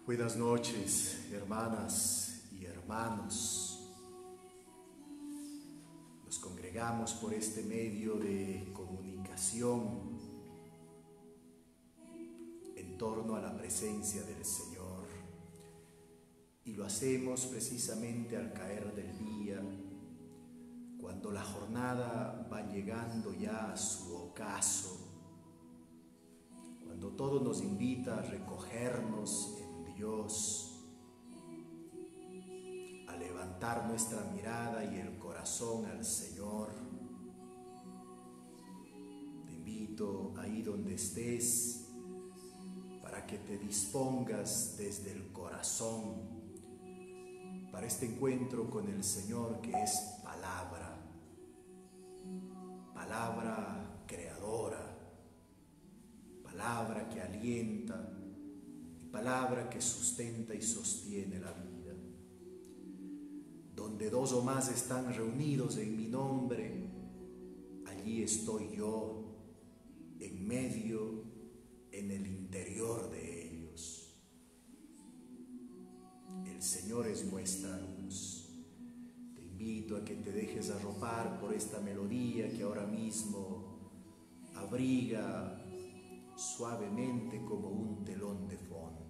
Buenas noches, hermanas y hermanos. Nos congregamos por este medio de comunicación en torno a la presencia del Señor. Y lo hacemos precisamente al caer del día, cuando la jornada va llegando ya a su ocaso, cuando todo nos invita a recogernos en Dios, a levantar nuestra mirada y el corazón al Señor. Te invito ahí donde estés para que te dispongas desde el corazón para este encuentro con el Señor, que es palabra creadora, palabra que alienta y palabra que sustenta y sostiene la vida. Donde dos o más están reunidos en mi nombre, allí estoy yo, en medio, en el interior de ellos. El Señor es nuestra luz. Te invito a que te dejes arropar por esta melodía que ahora mismo abriga suavemente como un telón de fondo.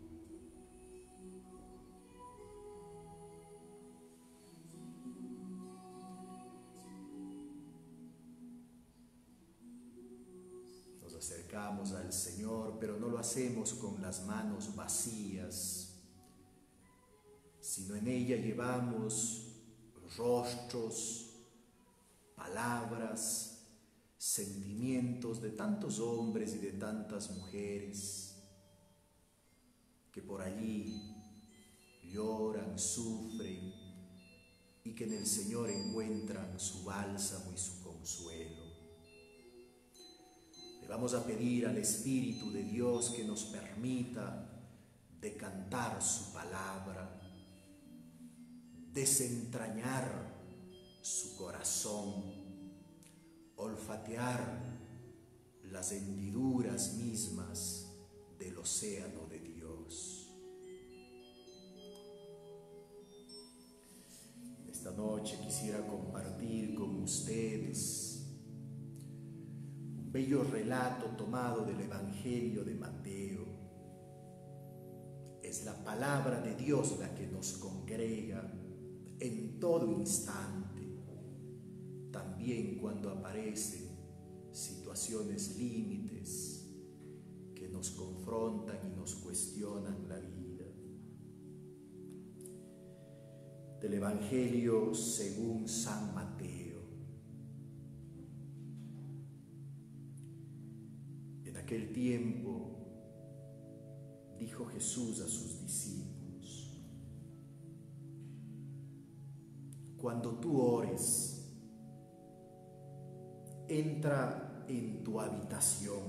Nos acercamos al Señor, pero no lo hacemos con las manos vacías, sino en ella llevamos rostros, palabras, sentimientos de tantos hombres y de tantas mujeres que por allí lloran, sufren y que en el Señor encuentran su bálsamo y su consuelo. Le vamos a pedir al Espíritu de Dios que nos permita decantar su palabra, desentrañar su corazón, olfatear las hendiduras mismas del océano de Dios. Esta noche quisiera compartir con ustedes un bello relato tomado del Evangelio de Mateo. Es la palabra de Dios la que nos congrega en todo instante, también cuando aparecen situaciones límites que nos confrontan y nos cuestionan la vida. Del Evangelio según San Mateo. En aquel tiempo dijo Jesús a sus discípulos: cuando tú ores, entra en tu habitación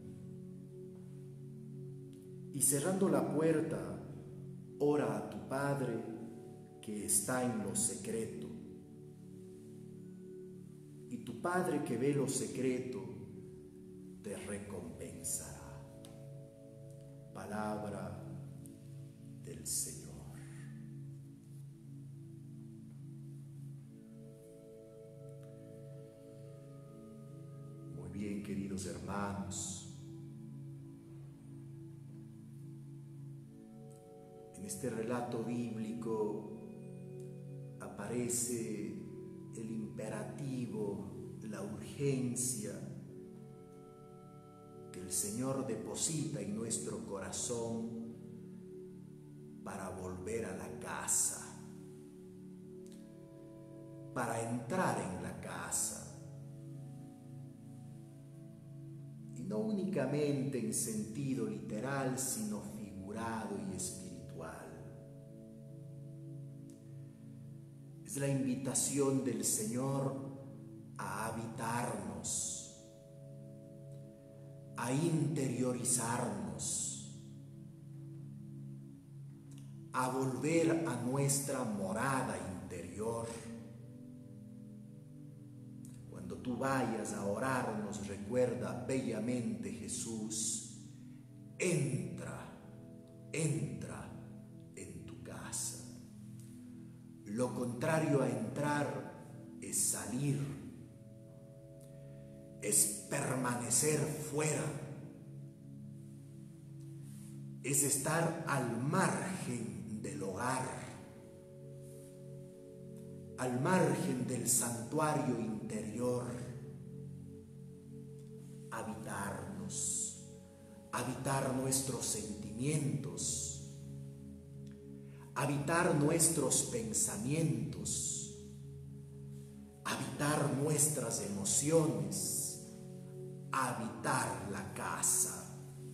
y cerrando la puerta, ora a tu Padre que está en lo secreto. Y tu Padre que ve lo secreto te recompensará. Palabra del Señor. Muy bien, queridos hermanos. En este relato bíblico aparece el imperativo, la urgencia que el Señor deposita en nuestro corazón para volver a la casa, para entrar en la casa. Y no únicamente en sentido literal, sino figurado y espiritual. Es la invitación del Señor a habitarnos, a interiorizarnos, a volver a nuestra morada interior. Cuando tú vayas a orarnos, recuerda bellamente Jesús: entra, entra Lo contrario a entrar es salir, es permanecer fuera, es estar al margen del hogar, al margen del santuario interior, habitar nuestros sentimientos, habitar nuestros pensamientos, habitar nuestras emociones, habitar la casa,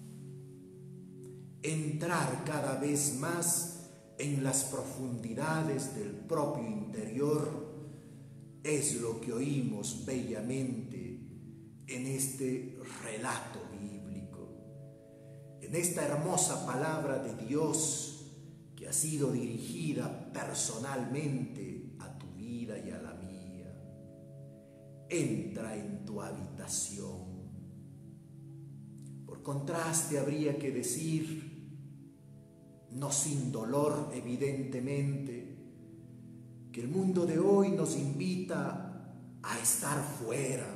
entrar cada vez más en las profundidades del propio interior, es lo que oímos bellamente en este relato bíblico, en esta hermosa palabra de Dios que ha sido dirigida personalmente a tu vida y a la mía. Entra en tu habitación. Por contraste, habría que decir, no sin dolor evidentemente, que el mundo de hoy nos invita a estar fuera.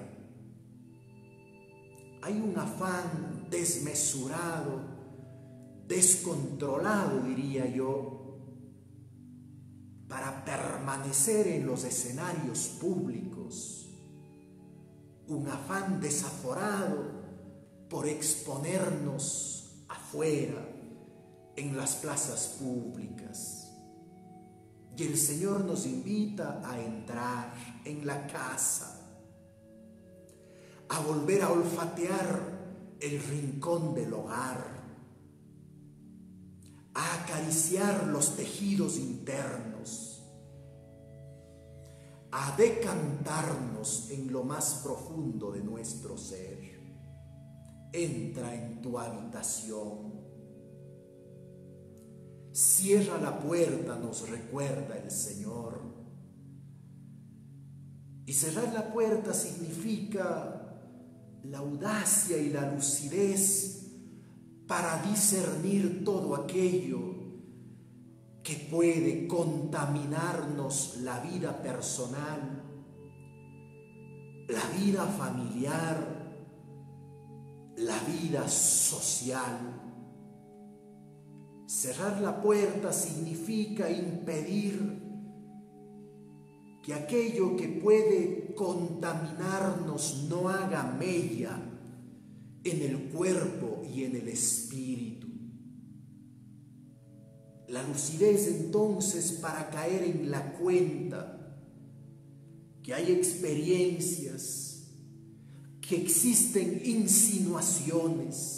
Hay un afán desmesurado, descontrolado, diría yo, para permanecer en los escenarios públicos, un afán desaforado por exponernos afuera, en las plazas públicas. Y el Señor nos invita a entrar en la casa, a volver a olfatear el rincón del hogar, a acariciar los tejidos internos, a decantarnos en lo más profundo de nuestro ser. Entra en tu habitación. Cierra la puerta, nos recuerda el Señor. Y cerrar la puerta significa la audacia y la lucidez para discernir todo aquello que puede contaminarnos la vida personal, la vida familiar, la vida social. Cerrar la puerta significa impedir que aquello que puede contaminarnos no haga mella en el cuerpo y en el espíritu. La lucidez entonces para caer en la cuenta que hay experiencias, que existen insinuaciones,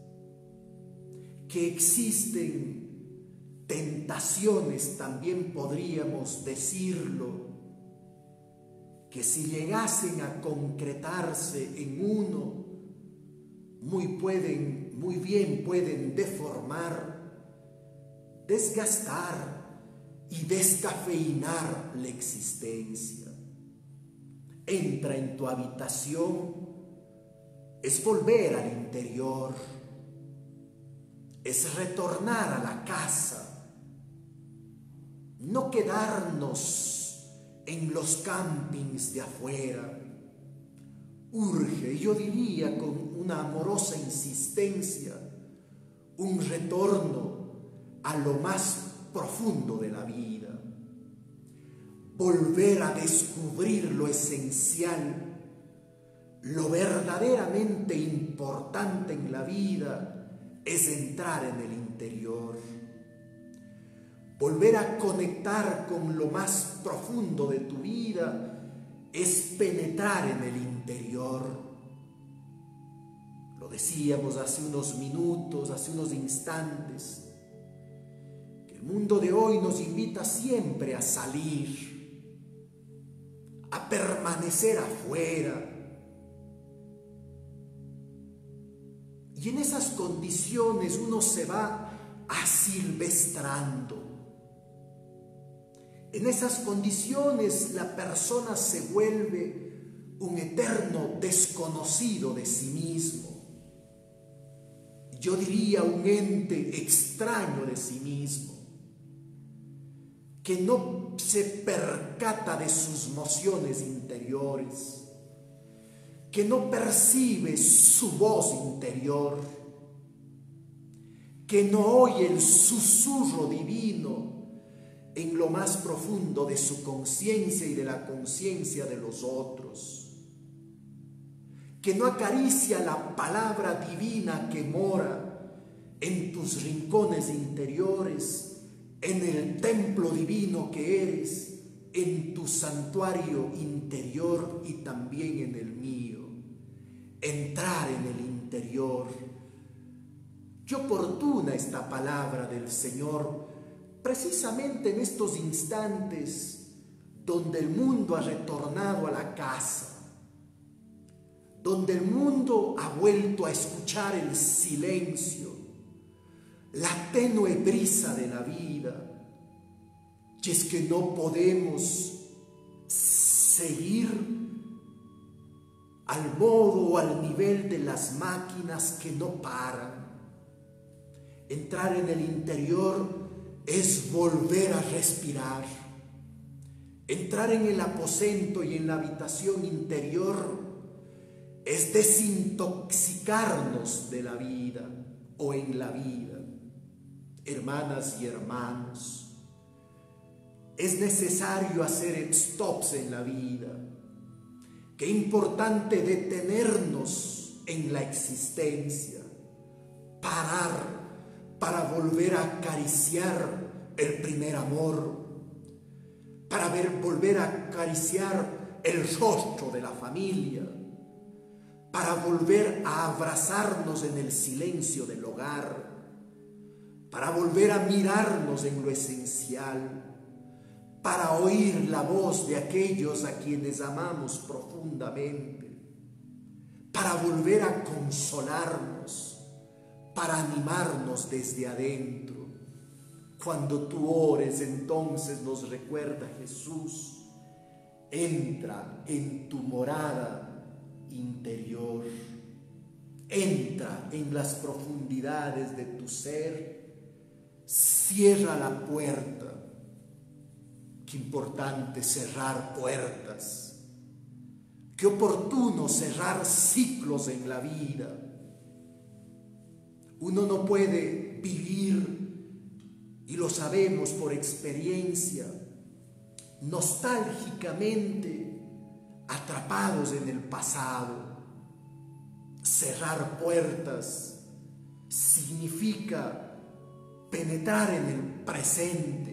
que existen tentaciones, también podríamos decirlo, que si llegasen a concretarse en uno, muy bien pueden deformar, desgastar y descafeinar la existencia. Entra en tu habitación, es volver al interior, es retornar a la casa, no quedarnos en los campings de afuera. Urge, yo diría con una amorosa insistencia, un retorno a lo más profundo de la vida. Volver a descubrir lo esencial, lo verdaderamente importante en la vida es entrar en el interior. Volver a conectar con lo más profundo de tu vida es penetrar en el interior. Lo decíamos hace unos minutos, hace unos instantes, que el mundo de hoy nos invita siempre a salir, a permanecer afuera. Y en esas condiciones uno se va asilvestrando. En esas condiciones la persona se vuelve un eterno desconocido de sí mismo. Yo diría un ente extraño de sí mismo, que no se percata de sus mociones interiores, que no percibe su voz interior, que no oye el susurro divino en lo más profundo de su conciencia y de la conciencia de los otros, que no acaricia la palabra divina que mora en tus rincones interiores, en el templo divino que eres, en tu santuario interior y también en el mío. Entrar en el interior. Qué oportuna esta palabra del Señor, precisamente en estos instantes donde el mundo ha retornado a la casa, donde el mundo ha vuelto a escuchar el silencio, la tenue brisa de la vida. Y es que no podemos seguir al modo o al nivel de las máquinas que no paran. Entrar en el interior es volver a respirar. Entrar en el aposento y en la habitación interior es desintoxicarnos de la vida o en la vida. Hermanas y hermanos, es necesario hacer stops en la vida. Qué importante detenernos en la existencia, parar para volver a acariciar el primer amor, para volver a acariciar el rostro de la familia, para volver a abrazarnos en el silencio del hogar, para volver a mirarnos en lo esencial, para oír la voz de aquellos a quienes amamos profundamente, para volver a consolarnos, para animarnos desde adentro. Cuando tú ores, entonces nos recuerda Jesús, entra en tu morada interior, entra en las profundidades de tu ser, cierra la puerta. Qué importante cerrar puertas, qué oportuno cerrar ciclos en la vida. Uno no puede vivir, y lo sabemos por experiencia, nostálgicamente atrapados en el pasado. Cerrar puertas significa penetrar en el presente,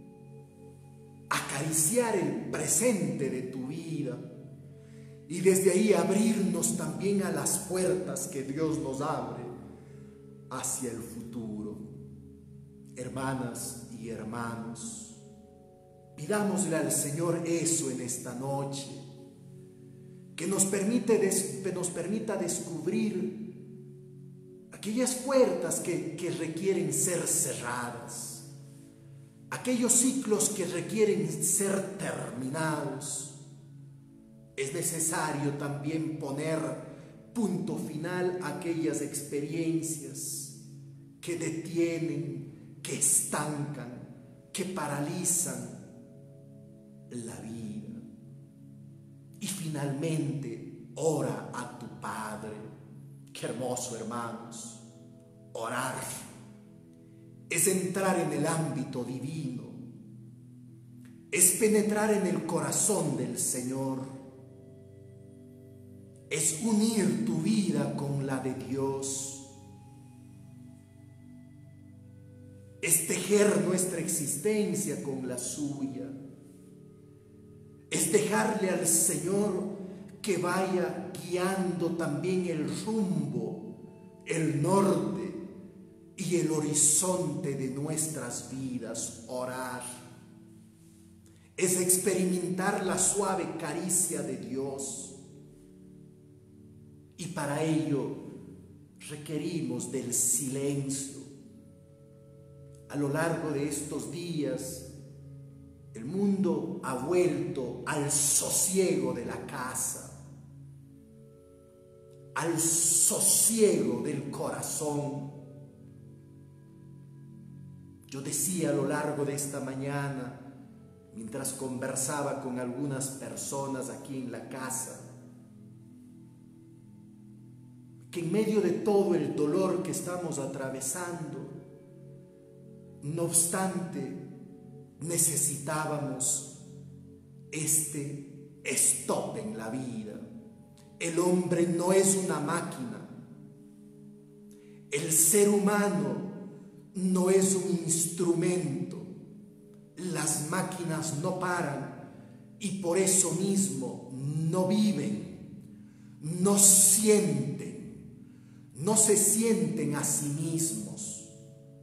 acariciar el presente de tu vida y desde ahí abrirnos también a las puertas que Dios nos abre hacia el futuro. Hermanas y hermanos, pidámosle al Señor eso en esta noche, que nos permita descubrir aquellas puertas que requieren ser cerradas, aquellos ciclos que requieren ser terminados. Es necesario también poner punto final a aquellas experiencias que detienen, que estancan, que paralizan la vida. Y finalmente, ora a tu Padre. Qué hermoso, hermanos, orar. Es entrar en el ámbito divino, es penetrar en el corazón del Señor, es unir tu vida con la de Dios, es tejer nuestra existencia con la suya, es dejarle al Señor que vaya guiando también el rumbo, el norte y el horizonte de nuestras vidas. Orar es experimentar la suave caricia de Dios, y para ello requerimos del silencio. A lo largo de estos días, el mundo ha vuelto al sosiego de la casa, al sosiego del corazón. Yo decía a lo largo de esta mañana mientras conversaba con algunas personas aquí en la casa, que en medio de todo el dolor que estamos atravesando, no obstante, necesitábamos este stop en la vida. El hombre no es una máquina. El ser humano no es un instrumento. Las máquinas no paran y por eso mismo no viven, no sienten, no se sienten a sí mismos,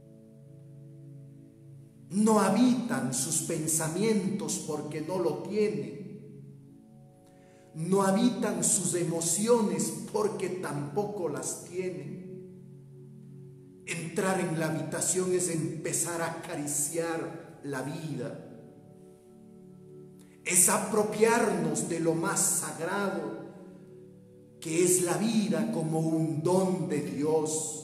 no habitan sus pensamientos porque no lo tienen, no habitan sus emociones porque tampoco las tienen. Entrar en la habitación es empezar a acariciar la vida, es apropiarnos de lo más sagrado que es la vida como un don de Dios.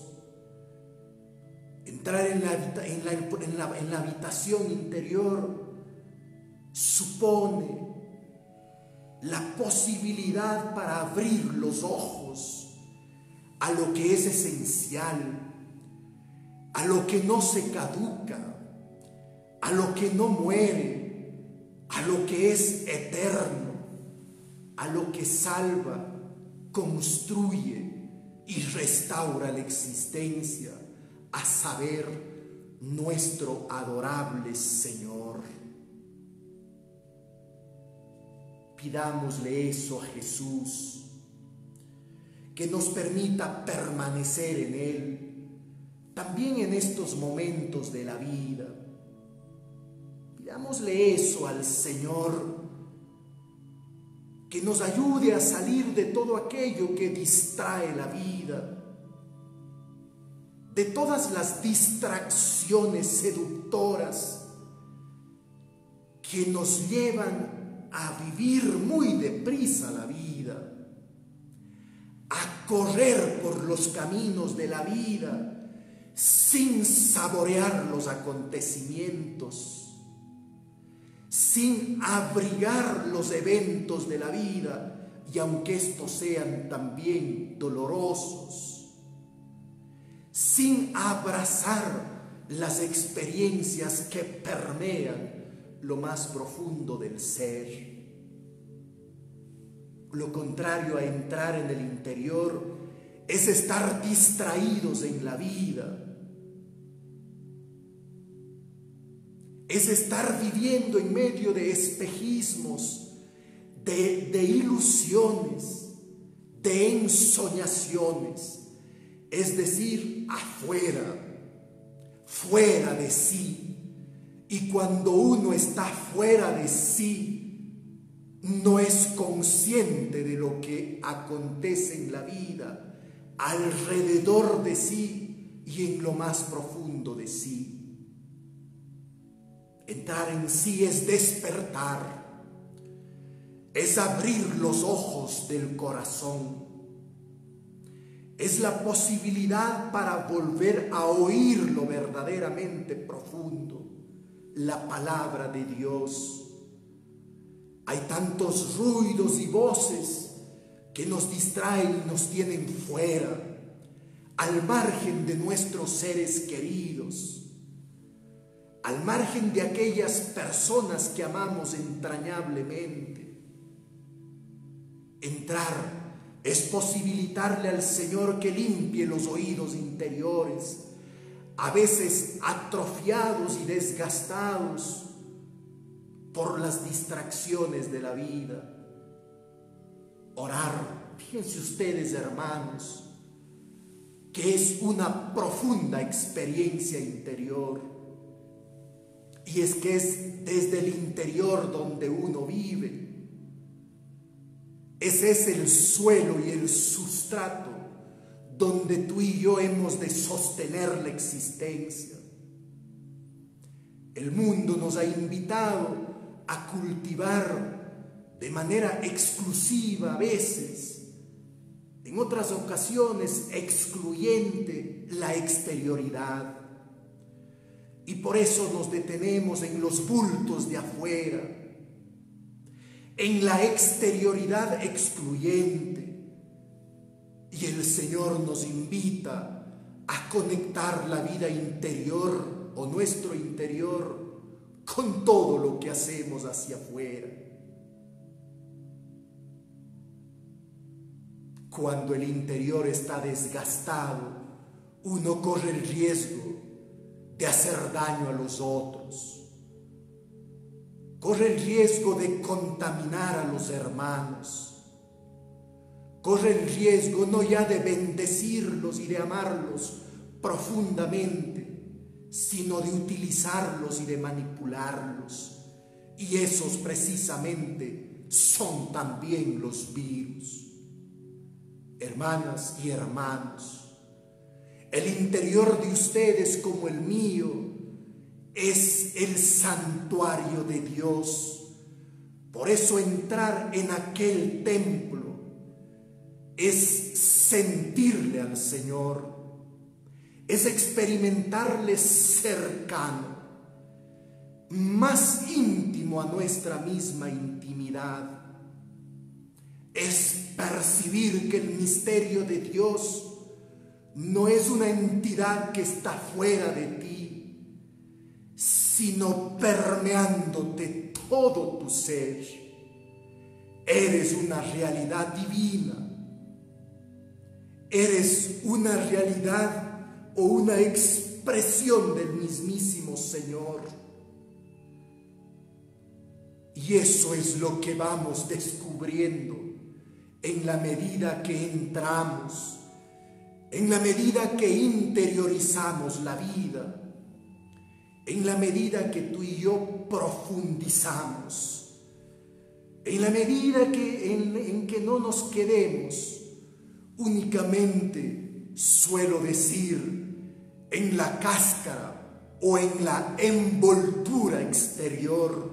Entrar en la habitación interior supone la posibilidad para abrir los ojos a lo que es esencial, a lo que no se caduca, a lo que no muere, a lo que es eterno, a lo que salva, construye y restaura la existencia, a saber, nuestro adorable Señor. Pidámosle eso a Jesús, que nos permita permanecer en Él, también en estos momentos de la vida. Pidámosle eso al Señor, que nos ayude a salir de todo aquello que distrae la vida, de todas las distracciones seductoras que nos llevan a vivir muy deprisa la vida, a correr por los caminos de la vida sin saborear los acontecimientos, sin abrigar los eventos de la vida, y aunque estos sean también dolorosos, sin abrazar las experiencias que permean lo más profundo del ser. Lo contrario a entrar en el interior es estar distraídos en la vida, es estar viviendo en medio de espejismos, de ilusiones, de ensoñaciones, es decir, afuera, fuera de sí. Y cuando uno está fuera de sí, no es consciente de lo que acontece en la vida, alrededor de sí y en lo más profundo de sí. Entrar en sí es despertar, es abrir los ojos del corazón, es la posibilidad para volver a oír lo verdaderamente profundo, la palabra de Dios. Hay tantos ruidos y voces que nos distraen y nos tienen fuera, al margen de nuestros seres queridos, al margen de aquellas personas que amamos entrañablemente. Entrar es posibilitarle al Señor que limpie los oídos interiores, a veces atrofiados y desgastados por las distracciones de la vida. Orar, fíjense ustedes, hermanos, que es una profunda experiencia interior. Y es que es desde el interior donde uno vive. Ese es el suelo y el sustrato donde tú y yo hemos de sostener la existencia. El mundo nos ha invitado a cultivar de manera exclusiva a veces, en otras ocasiones excluyente, la exterioridad. Y por eso nos detenemos en los bultos de afuera, en la exterioridad excluyente. Y el Señor nos invita a conectar la vida interior o nuestro interior con todo lo que hacemos hacia afuera. Cuando el interior está desgastado, uno corre el riesgo de hacer daño a los otros. Corre el riesgo de contaminar a los hermanos. Corre el riesgo no ya de bendecirlos y de amarlos profundamente, sino de utilizarlos y de manipularlos. Y esos precisamente son también los virus. Hermanas y hermanos, el interior de ustedes como el mío es el santuario de Dios. Por eso entrar en aquel templo es sentirle al Señor, es experimentarle cercano, más íntimo a nuestra misma intimidad. Es percibir que el misterio de Dios no es una entidad que está fuera de ti, sino permeándote todo tu ser. Eres una realidad divina. Eres una realidad o una expresión del mismísimo Señor. Y eso es lo que vamos descubriendo en la medida que entramos, en la medida que interiorizamos la vida, en la medida que tú y yo profundizamos, en la medida en que no nos quedemos únicamente, suelo decir, en la cáscara o en la envoltura exterior,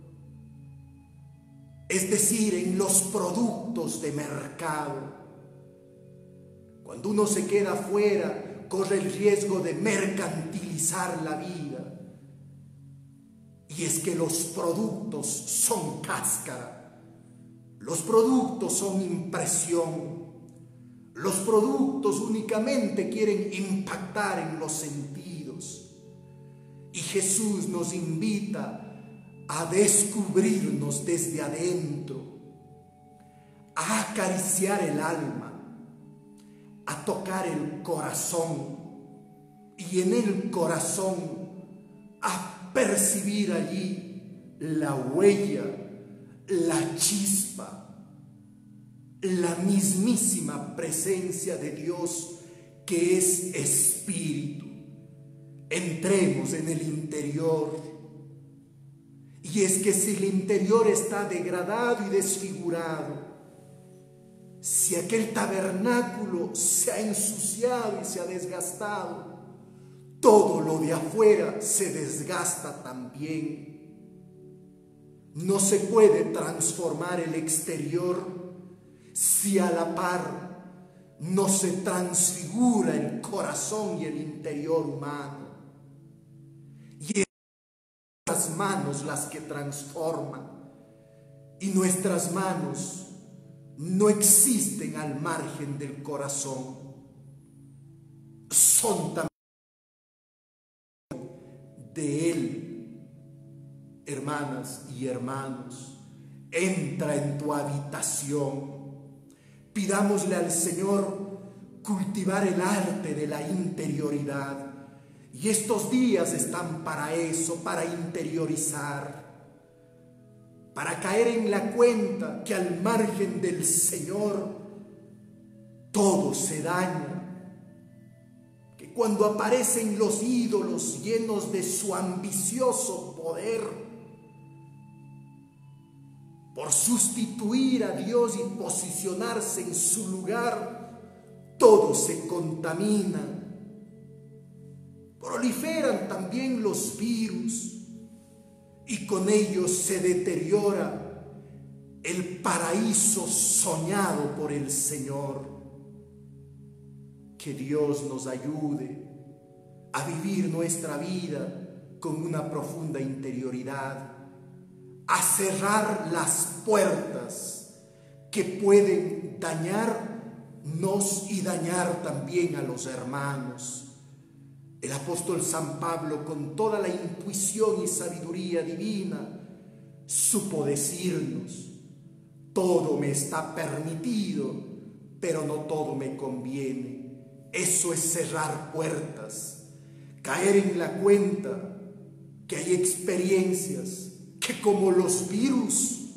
es decir, en los productos de mercado. Cuando uno se queda afuera, corre el riesgo de mercantilizar la vida. Y es que los productos son cáscara, los productos son impresión, los productos únicamente quieren impactar en los sentidos. Y Jesús nos invita a descubrirnos desde adentro, a acariciar el alma, a tocar el corazón y en el corazón a percibir allí la huella, la chispa, la mismísima presencia de Dios que es espíritu. Entremos en el interior. Y es que si el interior está degradado y desfigurado, si aquel tabernáculo se ha ensuciado y se ha desgastado, todo lo de afuera se desgasta también. No se puede transformar el exterior si a la par no se transfigura el corazón y el interior humano. Y es nuestras manos las que transforman, y nuestras manos no existen al margen del corazón. Son también de Él. Hermanas y hermanos, entra en tu habitación. Pidámosle al Señor cultivar el arte de la interioridad. Y estos días están para eso, para interiorizar, para caer en la cuenta que al margen del Señor todo se daña, que cuando aparecen los ídolos llenos de su ambicioso poder, por sustituir a Dios y posicionarse en su lugar, todo se contamina. Proliferan también los virus y con ellos se deteriora el paraíso soñado por el Señor. Que Dios nos ayude a vivir nuestra vida con una profunda interioridad a cerrar las puertas que pueden dañarnos y dañar también a los hermanos. El apóstol San Pablo, con toda la intuición y sabiduría divina, supo decirnos: todo me está permitido, pero no todo me conviene. Eso es cerrar puertas, caer en la cuenta que hay experiencias que, como los virus,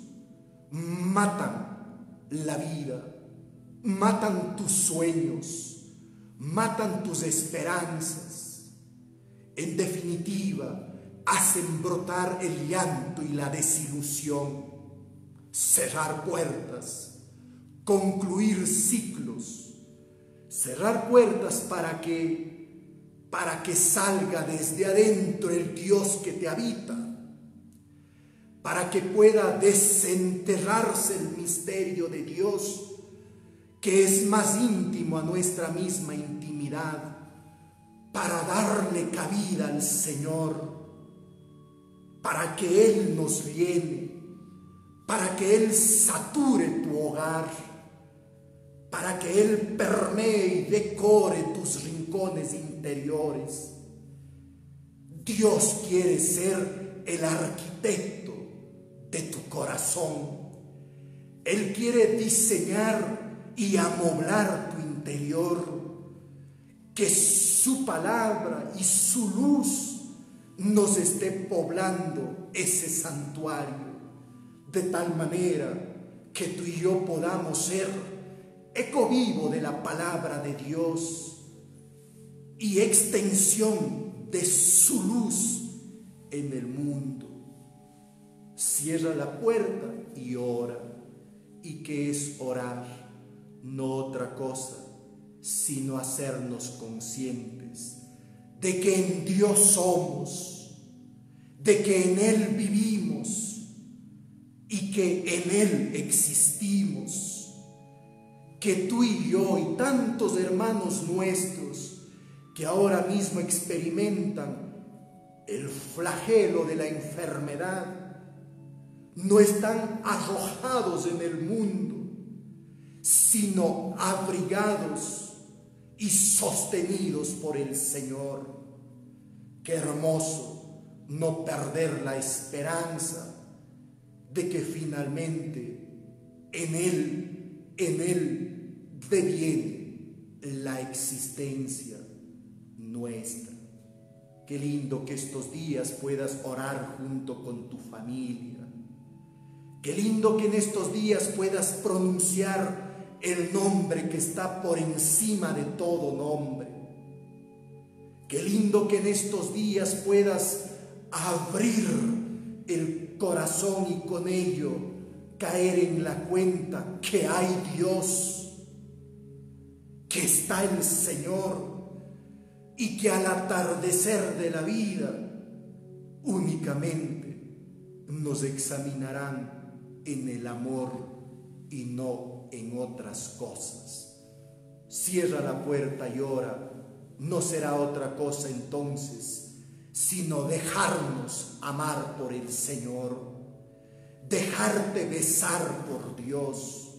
matan la vida, matan tus sueños, matan tus esperanzas. En definitiva, hacen brotar el llanto y la desilusión. Cerrar puertas, concluir ciclos, cerrar puertas para que salga desde adentro el Dios que te habita, para que pueda desenterrarse el misterio de Dios, que es más íntimo a nuestra misma intimidad, para darle cabida al Señor, para que Él nos llene, para que Él sature tu hogar, para que Él permee y decore tus rincones interiores. Dios quiere ser el arquitecto de tu corazón. Él quiere diseñar y amoblar tu interior, que su palabra y su luz nos esté poblando ese santuario, de tal manera que tú y yo podamos ser eco vivo de la palabra de Dios y extensión de su luz en el mundo. Cierra la puerta y ora. ¿Y qué es orar? No otra cosa, sino hacernos conscientes de que en Dios somos, de que en Él vivimos y que en Él existimos, que tú y yo y tantos hermanos nuestros que ahora mismo experimentan el flagelo de la enfermedad no están arrojados en el mundo, sino abrigados y sostenidos por el Señor. Qué hermoso no perder la esperanza de que finalmente en Él deviene la existencia nuestra. Qué lindo que estos días puedas orar junto con tu familia. Qué lindo que en estos días puedas pronunciar el nombre que está por encima de todo nombre. Qué lindo que en estos días puedas abrir el corazón y con ello caer en la cuenta que hay Dios, que está el Señor y que al atardecer de la vida únicamente nos examinarán en el amor y no en otras cosas. Cierra la puerta y ora. No será otra cosa entonces sino dejarnos amar por el Señor, dejarte besar por Dios,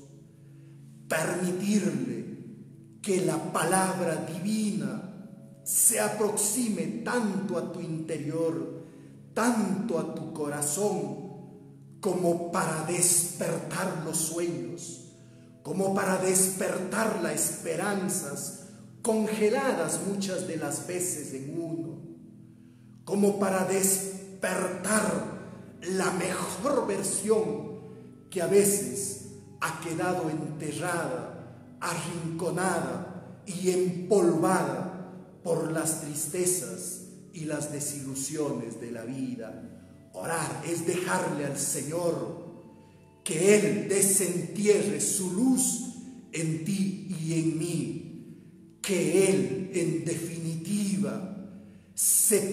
permitirle que la palabra divina se aproxime tanto a tu interior, tanto a tu corazón, como para despertar los sueños, como para despertar las esperanzas congeladas muchas de las veces en uno, como para despertar la mejor versión que a veces ha quedado enterrada, arrinconada y empolvada por las tristezas y las desilusiones de la vida. Orar es dejarle al Señor que Él desentierre su luz en ti y en mí, que Él en definitiva se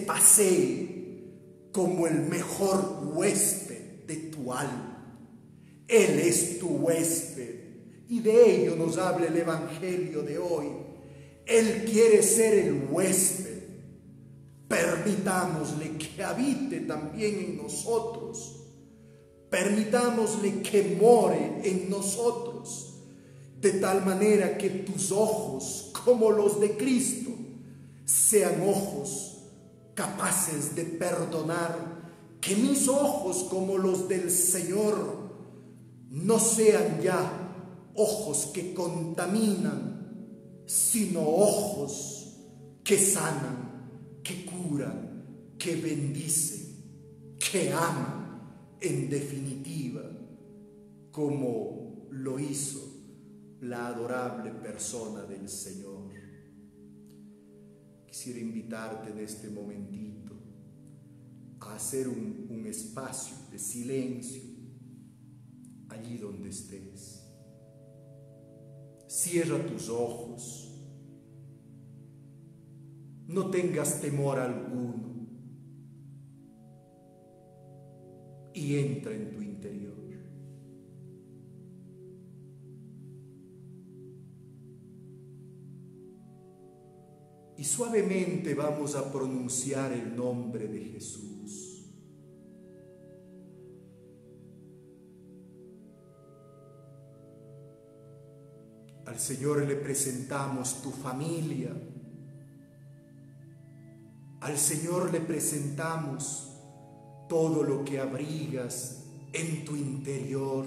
pasee como el mejor huésped de tu alma. Él es tu huésped y de ello nos habla el Evangelio de hoy. Él quiere ser el huésped permitámosle que habite también en nosotros, permitámosle que more en nosotros, de tal manera que tus ojos, como los de Cristo, sean ojos capaces de perdonar, que mis ojos, como los del Señor, no sean ya ojos que contaminan, sino ojos que sanan, que curan, que bendicen, que aman, en definitiva, como lo hizo la adorable persona del Señor. Quisiera invitarte en este momentito a hacer un espacio de silencio allí donde estés. Cierra tus ojos. No tengas temor alguno y entra en tu interior. Y suavemente vamos a pronunciar el nombre de Jesús. Al Señor le presentamos tu familia. Al Señor le presentamos todo lo que abrigas en tu interior,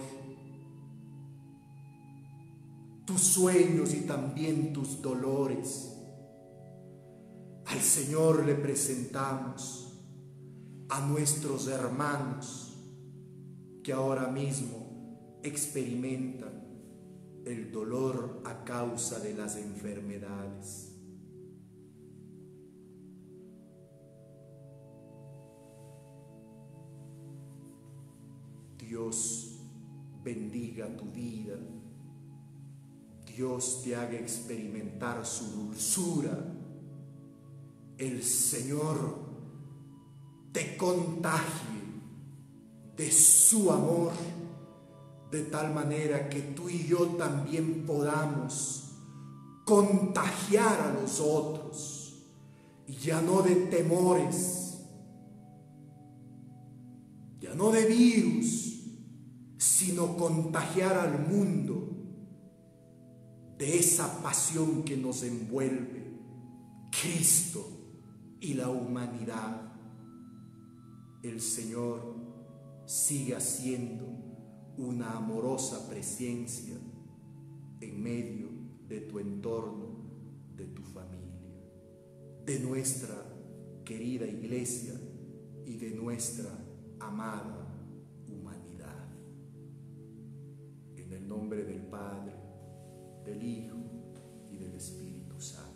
tus sueños y también tus dolores. Al Señor le presentamos a nuestros hermanos que ahora mismo experimentan el dolor a causa de las enfermedades. Dios bendiga tu vida. Dios te haga experimentar su dulzura. El Señor te contagie de su amor, de tal manera que tú y yo también podamos contagiar a los otros, ya no de temores, ya no de virus, sino contagiar al mundo de esa pasión que nos envuelve, Cristo y la humanidad. El Señor sigue siendo una amorosa presencia en medio de tu entorno, de tu familia, de nuestra querida iglesia y de nuestra amada humanidad. En el nombre del Padre, del Hijo y del Espíritu Santo.